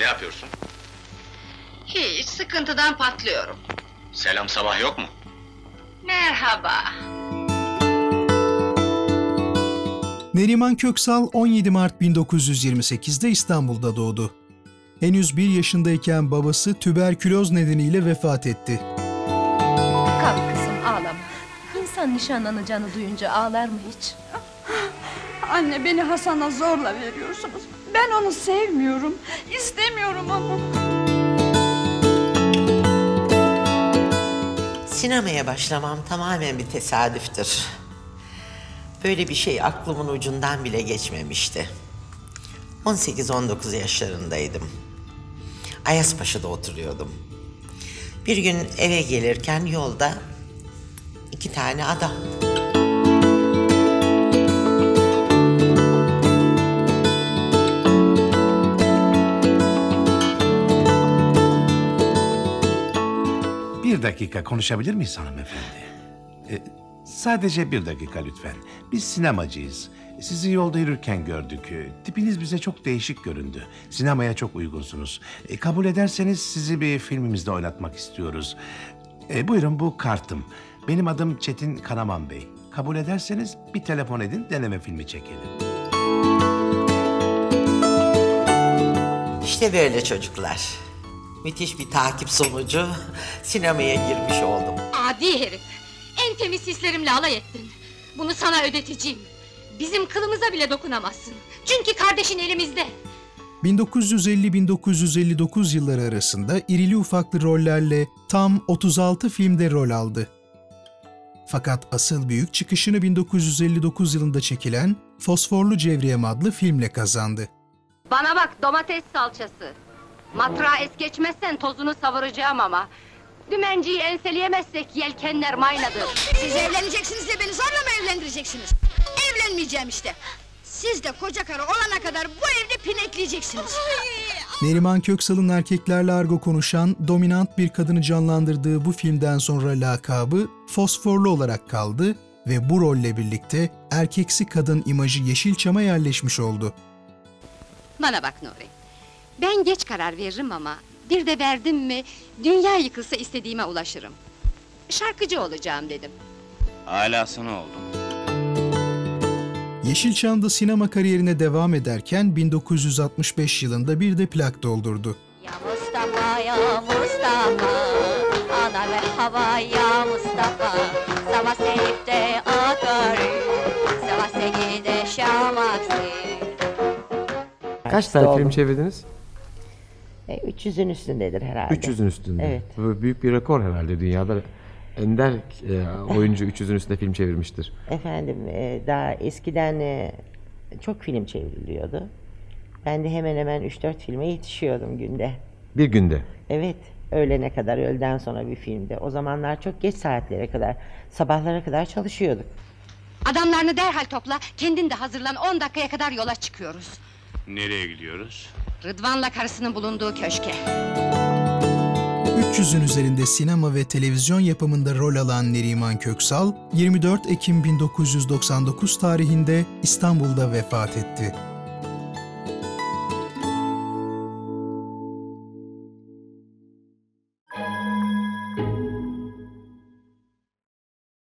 Ne yapıyorsun? Hiç, sıkıntıdan patlıyorum. Selam sabah yok mu? Merhaba. Neriman Köksal 17 Mart 1928'de İstanbul'da doğdu. Henüz 1 yaşındayken babası tüberküloz nedeniyle vefat etti. Kalk kızım, ağlama. İnsan nişanlanacağını duyunca ağlar mı hiç? Anne, beni Hasan'a zorla veriyorsunuz. Ben onu sevmiyorum, istemiyorum onu. Sinemaya başlamam tamamen bir tesadüftür. Böyle bir şey aklımın ucundan bile geçmemişti. 18-19 yaşlarındaydım. Ayazpaşa'da oturuyordum. Bir gün eve gelirken yolda 2 tane adam. Bir dakika konuşabilir miyiz hanımefendi? Sadece 1 dakika lütfen. Biz sinemacıyız. Sizi yolda yürürken gördük. Tipiniz bize çok değişik göründü. Sinemaya çok uygunsunuz. Kabul ederseniz sizi bir filmimizde oynatmak istiyoruz. Buyurun, bu kartım. Benim adım Çetin Karaman Bey. Kabul ederseniz bir telefon edin, deneme filmi çekelim. İşte böyle çocuklar. Müthiş bir takip sonucu sinemaya girmiş oldum. Adi herif! En temiz hislerimle alay ettin. Bunu sana ödeteceğim. Bizim kılımıza bile dokunamazsın. Çünkü kardeşin elimizde. 1950-1959 yılları arasında irili ufaklı rollerle tam 36 filmde rol aldı. Fakat asıl büyük çıkışını 1959 yılında çekilen Fosforlu Cevriyem adlı filmle kazandı. Bana bak domates salçası. Matrağı es geçmezsen tozunu savuracağım ama. Dümenciyi enseleyemezsek yelkenler maynadır. Siz evleneceksiniz de beni zorla mı evlendireceksiniz? Evlenmeyeceğim işte. Siz de koca karı olana kadar bu evde pinekleyeceksiniz. Neriman Köksal'ın erkeklerle argo konuşan, dominant bir kadını canlandırdığı bu filmden sonra lakabı Fosforlu olarak kaldı ve bu rolle birlikte erkeksi kadın imajı Yeşilçam'a yerleşmiş oldu. Bana bak Nuri. Ben geç karar veririm ama bir de verdim mi dünya yıkılsa istediğime ulaşırım. Şarkıcı olacağım dedim. Alasını oldum. Yeşilçam'da sinema kariyerine devam ederken 1965 yılında bir de plak doldurdu. Ya Mustafa, ya Mustafa, ana ve hava ya Mustafa, sava seyipte akarı, sava segide şamaksi. Kaç tane film çevirdiniz? 300'ün üstündedir herhalde. 300'ün üstünde. Evet. Bu büyük bir rekor herhalde dünyada. Ender oyuncu 300'ün üstünde film çevirmiştir. Efendim, daha eskiden çok film çevriliyordu. Ben de hemen hemen 3-4 filme yetişiyordum günde. Bir günde? Evet, öğlene kadar, öğleden sonra bir filmde. O zamanlar çok geç saatlere kadar, sabahlara kadar çalışıyorduk. Adamlarını derhal topla, kendin de hazırlan, 10 dakikaya kadar yola çıkıyoruz. Nereye gidiyoruz? Rıdvan'la karısının bulunduğu köşke. 300'ün üzerinde sinema ve televizyon yapımında rol alan Neriman Köksal, 24 Ekim 1999 tarihinde İstanbul'da vefat etti.